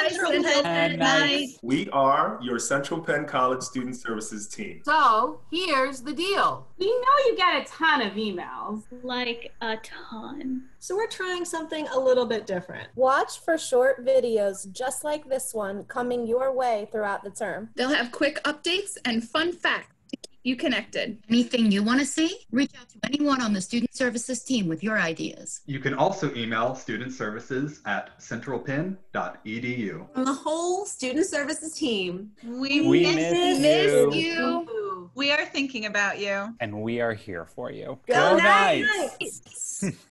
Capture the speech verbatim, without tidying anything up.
Central Penn night. We are your Central Penn College Student Services team. So here's the deal. We know you get a ton of emails. Like a ton. So we're trying something a little bit different. Watch for short videos just like this one coming your way throughout the term. They'll have quick updates and fun facts to keep you connected. Anything you want to see? Reach out to anyone on the Student Services team with your ideas. You can also email student services at central penn dot e d u. From the whole Student Services team, We, We miss, miss Miss you. you. We are thinking about you. And we are here for you. Go Nights. Knights!